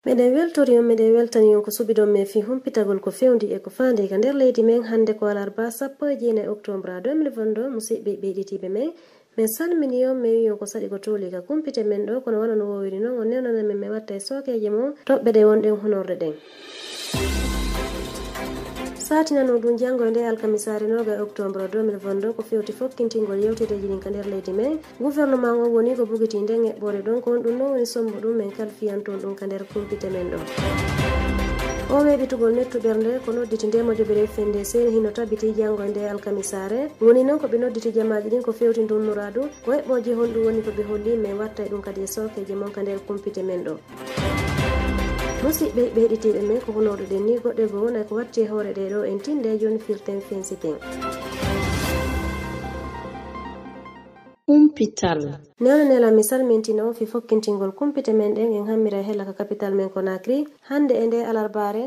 Mede weltorion mede weltanion ko subidon me fi humpitagol ko fewndi e ko fande ka nder leydi men hande ko alarba 19 octobre 2022 musidɓe ɓeyditiɓe men salminion mi wiyon ko saɗi ko toli ka kumpite men ɗo kono wona no wowiri noon o newnanan men mi watta e sokeje mo toɓɓe ɗe wonɗen honorde ɗen satinano ɗum janngo e nde alkamisare 9 octobre 2022 ko fewti fokkintingol yewteteji ɗin ka nder leydi men gouvernement o woni ko bugiti nden eɓɓore ɗon ko on ɗum noon woni sombo ɗum men kalfiyanton ɗum ka nder kumpite men ɗo o weɓitugol nettuɓerde ko nodditi nde moƴoɓere fende seni hino tabbiti janngo e nde alkamisare woni noon koɓe nodditi jamaji ɗin ko fewti ndun muradu ko heɓɓoji honɗum woni koɓe holli min watta e ɗum kadi e sokeje mon ka nder kumpite men ɗo musidɓe ɓeyditiɓe men ko honoɗoɗen ni goɗɗe goo wona ko watti e hoore ɗe ɗo en tinde joni firten fensiten kumpital newnanela mi salmintina on fi fokkintingol kumpite men ɗen en hammira e hella ka capital men Conakry hande e nde alarbare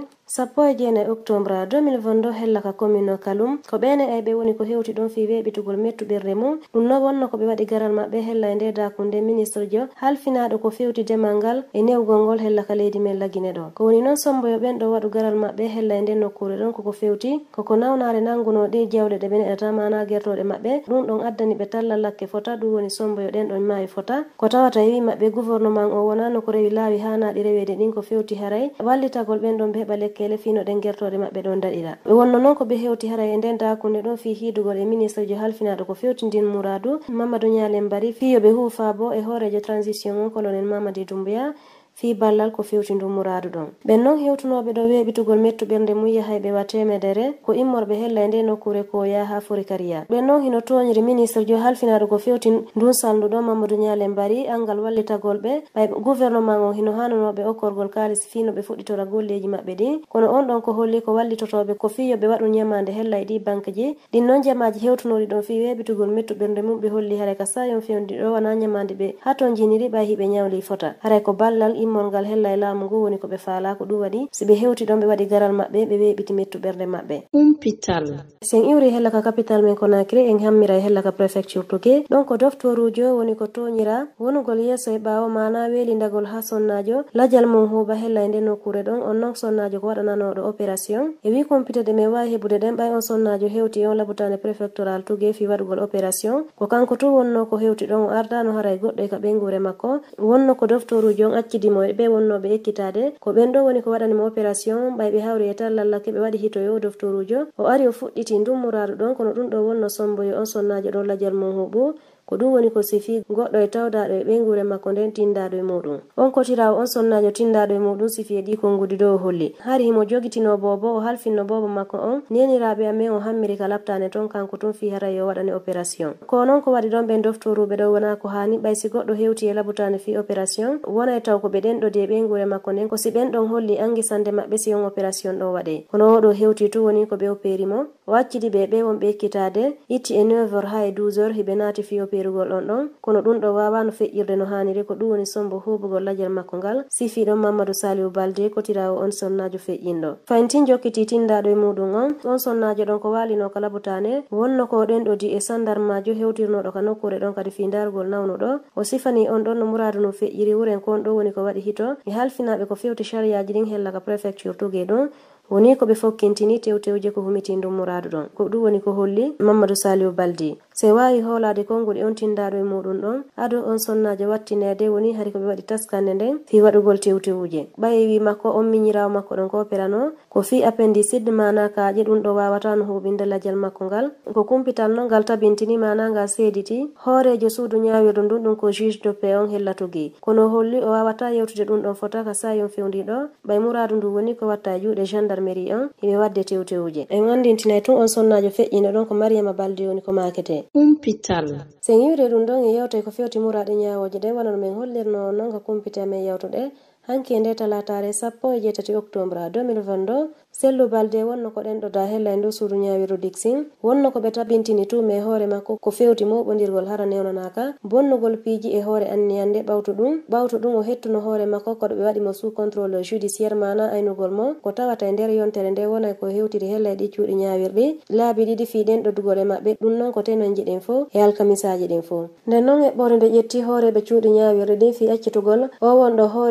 19 octobre 2022 hella ka commune o Kalum ko ɓene ayɓe woni ko hewti ɗon fi weɓitugol mettuɓirde mum ɗum no wonno koɓe waɗi garal maɓɓe hella e nde dakunde ministre jo halfinaɗo ko fewti demal ngal e newgol ngol hella ka leydi men Laguine ɗo ko woni noon somboyo ɓen ɗo waɗu garal maɓɓe hella e nden nokkure ɗon koko fewti koko nawnare nanguno ɗi jawle ɗe ɓe neɗata mana gertoɗe maɓɓe ɗum ɗon addani ɓe talla lakke fota ɗum woni somboyo ɗen ɗon maayi fota ko tawata e wi maɓɓe gouvernement o wonano ko rewi laawi hanaɗi rewede ɗin ko fewti haray wallitagol ɓen ɗon ɓe heɓa lekkele fino ɗen gertoɗe maɓɓe ɗon daɗira ɓe wonno noon ko ɓe hewti haray e nden dakunde ɗon fi hidugol e ministre jo halfinaɗo ko fewti ndin Mouradou Mamadou Nialem Bari fiyoɓe huufa bo e hoorejo transition on colonel Mamadi Doumbouya fi ballal ko fewti ndu Mouradou ɗon ɓen noon hewtunoɓe ɗo weɓitugol mettuɓerde mum yahayɓe wa temedere ko immorɓe hella e nde nokkure ko yaha forikaria ɓen noon hino toñiri ministre jo halfinaɗo ko fewti ndun salndu ɗo Mamadou Nialem Bari angal wallitagol ɓe ɓay gouvernement o hino hanunoɓe okkorgol kalis fino ɓe fuɗɗitora golleji maɓɓe ɗin kono on ɗon ko holli ko wallitotoɓe ko fiyoɓe waɗu ñamande hella e ɗi banque ji ɗin noon jamaji hewtunoɗi ɗon fi weɓitugol mettuɓerde mum ɓe holli haray ka sayon fewndi ɗo wona ñamande ɓe haton jiniri ɓay hiɓe ñawli fota haray ko ballal immol ngal hella e laamu ngu woni ko ɓe faala ko ɗum waɗi si ɓe hewti ɗon ɓe waɗi garal maɓɓe ɓe weɓiti mettuɓerde maɓɓe kumpital sen iwri hella ka capital men Conakry en hammira e hella ka préfecture Touké ɗon ko doftorujo woni ko toñira wonugol yeeso e ɓaawo mana welindagol ha sonnajo lajal mum huuɓa hella e nden nokkure ɗon on noon sonnajo ko waɗananoɗo opération e wi compitede men wawi heɓude ɗen ɓay on sonnajo hewti on labutane préfectoral Touké fi waɗugol opération ko kanko tu wonno ko hewti ɗon o ardano haray goɗɗo e ka ɓengure makko wonno ko doftorujo on accidimo ɓe wonnoɓe ekkitade ko ɓen ɗo woni ko waɗanimo opération ɓay ɓe hawri e tallallake ɓe waɗi hitoyo doftorujo o ari o fuɗɗiti ndun Mouradou ɗon kono ɗum ɗo wonno somboyo on sonnajo ɗon lajal mum huuɓu ko ɗum woni ko sifi goɗɗo e tawdaɗo e ɓengure makko nden tindaɗo e muɗum on kotirawo on sonnajo tindaɗo e muɗum sifi e ɗi kongudi dow holli hari himo jogitino bobo o halfinno bobo makko on neniraɓe amen o hammiri ka laftane toon kanko tun fi haray o waɗani opération ko noon ko waɗi ɗon ɓen doftoruɓe ɗo wona ko hani ɓay si goɗɗo hewti e labutane fi opération wona e taw ko ɓe ɗen ɗo de ɓengure makko nden ko si ɓen ɗon holli anguisande maɓɓe si on opération ɗo waɗe kono oɗo hewti tu woni ko ɓe opéri mo o accidi ɓe wonɓe ekkitade itti e 9h ha e 12h hiɓe naati fi perugol on ɗon kono ɗum ɗo wawano feƴƴirde no haniri ko ɗum woni sombo huɓugol lajal makko ngal sifi ɗon Mamadou Saliou Baldé kotirawo on sonnajo feƴƴinɗo fayntin jokkiti tindaɗo e muɗum on sonnajo ɗon ko walino ka labutane wonno ko ɗen ɗo di e sandarmajo hewtirnoɗo ka nokkure ɗon kadi fi darugol nawnuɗo o sifani on ɗon no Mouradou no feƴƴiri wuren kon ɗo woni ko waɗi hito e halfinaɓe ko fewti chariaji ɗin hella ka préfecture Touké ɗon woni ko ɓe fokkintini tewtewje ko humiti ndun Mouradou ɗon ko ɗum woni ko holli Mamadou Saliou Baldé se wawi hoolade konngol e on tindaɗo e muɗum ɗon ado on sonnajo wattinede woni hari koɓe waɗi taskande nden fi waɗugol tewtewuje ɓaye wi makko on miñirawo makko ɗon ko opérano ko fi appendicide mana kaaƴe ɗum ɗo wawata no huɓinde lajal makko ngal ko kumpital noon ngal tabintini mana ngal seediti hoorejo suudu ñawirdu ndun ɗum ko juge de paix on hella Touké kono holli o wawata yewtude ɗum ɗon fota ka sayon fewdiɗo ɓay Mouradou ndu woni ko watta juuɗe gendarmerie on hiɓe wadde tewtewuje en andintinay tun on sonnajo feƴƴino ɗon ko Mariama Baldé woni ko makete kumpital sen yiwre ɗum ɗon e yewte ko fewti Mouradou ñawoje ɗe wonano men hollirno noon ko kumpite amen yewtuɗe hanki nde talatare 18 octobre 2022 Sellou Baldé wonno ko ɗen ɗo da hella e ndu suudu ñawiru Dixin wonno ko ɓe tabintini tume hoore makko ko fewti moɓodirgol hara newnanaka bonnugol piiji e hoore anniyande ɓawtu ɗum o hettuno hoore makko koɗo ɓe waɗimo sous contrôle judiciaire mana aynugol mo ko tawata e nder yontere nde wona ko hewtiri hella e ɗi cuuɗi ñawirɗi laabi ɗiɗi fi ɗen ɗoddugol e maɓɓe ɗum noon ko tenon jiɗin fo e alkamisaji ɗin fo nden noon eɓɓore nde ƴetti hooreɓe cuuɗi ñawirɗi ɗin fi accitugol o wonɗo hoorejo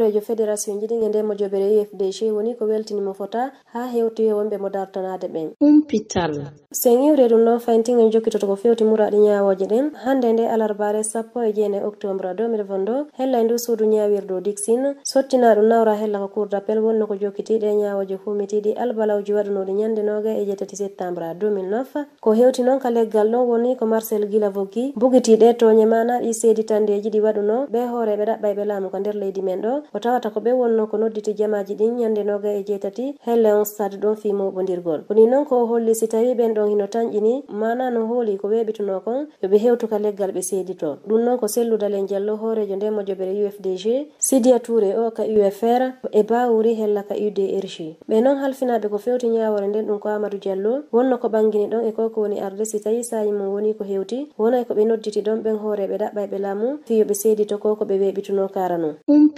fédération jiɗi e nder mo jobere UFDG woni ko weltinimo fota ha hewti wonɓe mo dartanade ɓen sen iwre ɗum ɗon fayntingo jokkitoto ko fewti muraɗi ñawoje ɗen hande nde alarbare 19 octobre 2022 hella e ndu suudu ñawirdo dixine sottina ɗum nawra hella ko cour d'appel wonno ko jokkitiɗe ñawoje humitiɗi albalawji waɗunoɗi ñande 27 septembre 2009 ko hewti noon ka leggal ɗon woni ko Marcel Guilavogui bugitiɗe toñe mana ɗi seeditandeji ɗi waɗuno ɓe hooreɓe ɗaɓɓayɓe laamu ko nder leydi men ɗo o tawata ko ɓe wonno ko nodditi jamaji ɗin ñande 27 hella on stade ɗon fi moɓodirgol woni noon ko holli si tawi ɓen ɗon hino tanƴini mana no hooli ko weɓituno kon yoɓe hewtu ka leggal ɓe seedito ɗum noon ko selludalen diallo hoorejo nde mo jobere UFDG Sidia Touré o ka UFR e bawuri hella ka UDRG ɓe noon halfinaɓe ko fewti ñawore nden ɗum ko Amadou Diallo wonno ko ɓangini ɗon e koko woni arde si tawi sayi mum woni ko hewti wonay ko ɓe nodditi ɗon ɓen hooreɓe ɗaɓɓayɓe laamu fiyoɓe seedito ko ko ɓe weɓituno karano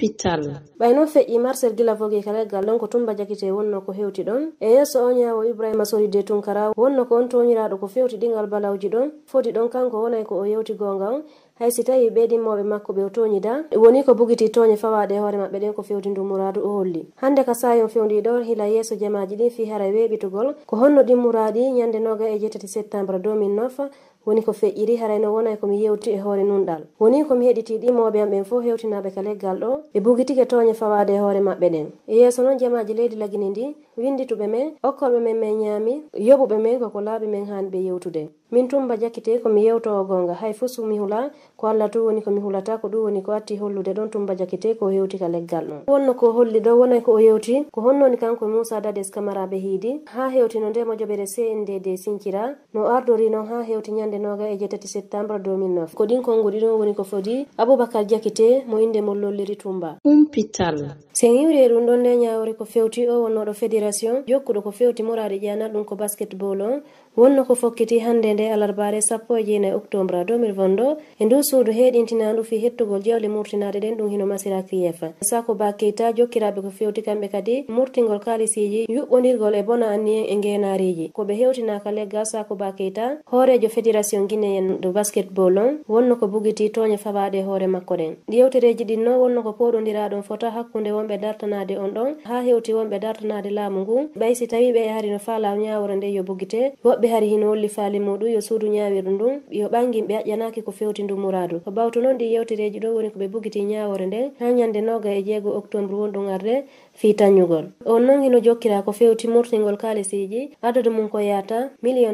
ɓay noon feƴƴi Marcel Guilavogui ka leggal ɗon ko Tumba Jakite wonno ko hewti ɗon e yesso o ñawo Ibrahima Solide Tunkara wonno ko on toñiraɗo ko fewti ɗingal balawji ɗon foti ɗon kanko wonay ko o yewti gonga on hay si tawi ɓeɗimmoɓe makko ɓe o toñida woni ko bugiti toñe fawaɗe e hoore maɓɓe ɗen ko fewti ndu muradu o holli hande ka sayon fewdiɗo hila yesso jamaji ɗin fi haray weɓitugol ko honno ɗin muradi ñande 27 septembre 2009 woni ko feƴƴiri harayno wonay komi yewti e hoore nunɗal woni komi heɗiti ɗimmoɓe am ɓen fof hewtinaɓe ka leggal ɗo ɓe bugitike toñe fawade e hoore maɓɓe ɗen e yesso noon jamaji leydi lagini ndi windituɓe men okkolɓe men min ñaami yoɓuɓe men koko laaɓi men hani ɓe yewtude min Tumba Jakite komi yewtowo gonga hay fo sumi hula ko Allah tu woni komi hulata ko ɗum woni ko atti hollude ɗon Tumba Jakite ko hewti ka leggal ɗon wonno ko holli ɗo wonay ko o yewti ko honnoni kanko Moussa Dades Camara ɓe hiidi ha hewti no ndemo jobere CNDD Sinkira no ardori noon ha hewti ñande 27 septembre 2009 ko ɗin konguɗi ɗon woni ko fodi Aboubacar Jakite mo inde mo lolliri Tumba sen iwri e ɗum ɗon nde ñawori ko fewti o wonnoɗo fédération jokkuɗo ko fewti moraɗi ƴana ɗum ko basketball on wonno ko fokkiti hande nde alarbare 19 octobre 2022 e ndu suudu heɗintinandu fi hettugol jewle murtinade ɗen ɗum hino Masira Kiyefa Sako Ba Keita jokkiraɓe ko fewti kamɓe kadi murtingol kalisiji yuɓɓodirgol e bona anni e ngenariji koɓe hewtinaka leggal Sako Ba Keita hoorejo fédération guinéen de basketball on wonno ko bugiti toñe fawaɗe hoore makko ɗen yewtereji ɗin noon wonno ko poɗodiraɗon fota hakkude wonɓe dartanade on ɗon ha hewti wonɓe dartanade laamu ngu ɓay si tawi ɓe hari no faala ñawore nde yo bugite woɓɓe hari hino wolli faali muɗum yo suudu ñawirɗu ndun yo ɓangin ɓe ƴanaki ko fewti ndu muradu ko bawto noon ɗi yewtereji ɗo woni koɓe bugiti ñawore nden ha ñande 26 octobre wonɗum arde fi tañugol on noon hino jokkira ko fewti murtingol kalisiji adadu mum ko yata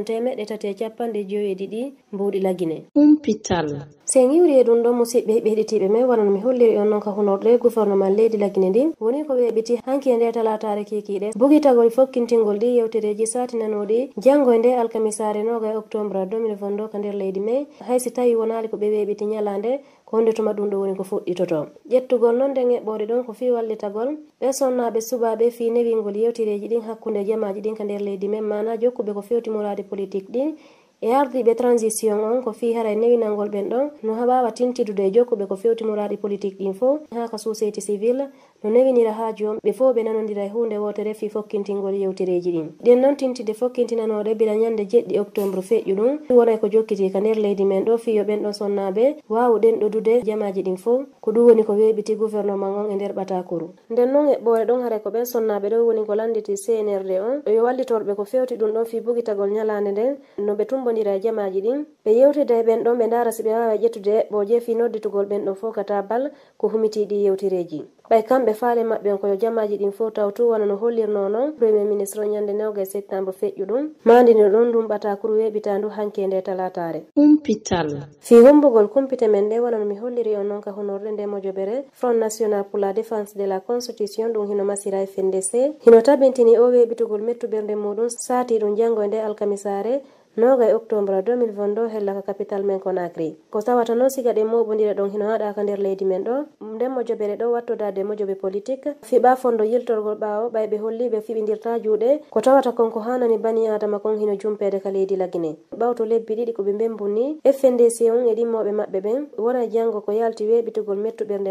1,350,2 mbuɗi lagine sen iwri e ɗum ɗon musidɓe heɗitiɓe men wonano mi holliri on noon ka hunorɗe gouvernement leydi lagine ndin woni ko weɓiti hanki e nde talatare kikiɗe bugitagol fokkintingol ɗi yewtereji satinanoɗi janggo e nde alkamisare 9 octobre 2022 ka nder leydi men haysi tawi wonali ko ɓe weɓiti ñalande ko hunde tuma ɗum ɗo woni ko fuɗɗitoto ƴettugol noon nden eɓɓore ɗon ko fi wallitagol ɓe sonnaɓe subaɓe fi newingol yewtereji ɗin hakkude jamaji ɗin ka nder leydi men mana jokkuɓe ko fewti muradi politique ɗin e ardiɓe transition on ko fi haray newinalngol ɓen ɗon no wawa tintidude e jokkuɓe ko fewti muraɗi politique ɗin fof ha ka société civile no newinira haaju on ɓe fof ɓe nanodira e hunde wotere fi fokkintingol yewtereji ɗin ɗen noon tintide fokkintinanoɗe bila ñande 7 octobre feƴƴu ɗum wonay ko jokkiti ka nder leydi men ɗo fiyo ɓen ɗon sonnaɓe wawuɗen ɗodude jamaji ɗin fof ko ɗum woni ko weɓiti gouvernement on e nder ɓatakuru nden noon eɓɓore ɗon haray ko ɓen sonnaɓe ɗo woni ko landiti CNRD on yo wallitorɓe ko fewti ɗum ɗon fi bugitagol ñalande nden no ɓe tumbodira e jamaji ɗin ɓe yewtida e ɓen ɗon ɓe dara si ɓe wawa ƴettude eɓɓoje fi nodditugol ɓen ɗon fof kata bal ko humitiɗi yewtireji ɓay kamɓe faale maɓɓe on koyo jamaji ɗin fof tawtu wona no hollirno noon premier ministre o ñande 9 septembre feƴƴu ɗum mandino ɗon ɗum ɓatakuru weɓitandu hanke nde talatare fi hombugol kumpite men nde wonano mi holliri on noon ka honorɗe nde mojobere Front National pour la Défense de la Constitution ɗum hino Masira FNDC hino tabintini o weɓitugol mettuɓerde muɗum saati ɗum janggo e nde alkamisare 9 octobre 2022 hella ka capital men Conakry ko tawata noon siga ɗe moɓodira ɗon hino haɗa ka nder leydi men ɗo nden mojobere ɗo wattodade mojobe politique fiɓa fondo yiltorgol ɓawo ɓayɓe holliɓe fiɓidirta juuɗe ko tawata konko hanani bani adama kon hino jumpede ka leydi lagine ɓawto lebbi ɗiɗi koɓe mbembunni FNDC on e ɗimmoɓe maɓɓe ɓen wona janggo ko yalti weɓitugol mettuɓerde mum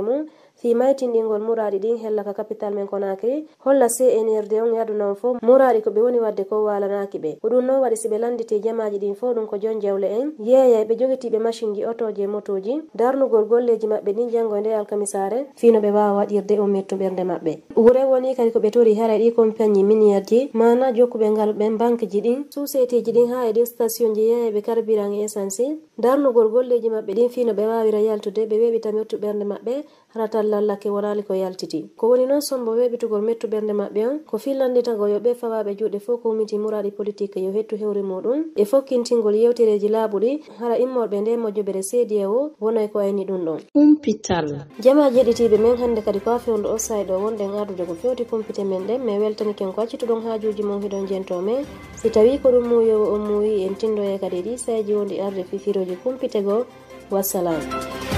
fi maytindingol muradi din hella ka capital men Conakry holla CNRD on yaduna fo muradi ko be woni wadde ko walanaki be dum no wadi sibe landiti jamaji din fo dum ko jon jawle en yeya be jogiti be machine ji otoje motoji darnugol golleji mabbe din jango nde alkamisare fino be wawa wadirde o metto bernde mabbe wure woni kadi ko be tori hara di compagnie minière mana jokkube ngal ben banque ji din société ji din ha e station ji yeya be carburant e essence darnugol golleji mabbe din fino be wawira yaltude be webita metto bernde mabbe haratal lallake wonali ko yaltiti ko woni non sombo webitugol metto bernde mabbe on ko fillandita go yobe fawabe juude fo ko miti muradi politique yo hettu hewre modum e fokkintingol yewtereji laabudi hara immorbe nde mojjobere seedi o wonay ko ayni dum don kumpital jama jeditibe men hande kadi ko fewndo o saydo wonde ngadude ko fewti kumpite men de me weltani ken ko accitu don haajuji mon hidon jentome si tawi ko dum muyo o muyi en tindo e kadi di sayji wondi arde fifiroji kumpite go wassalam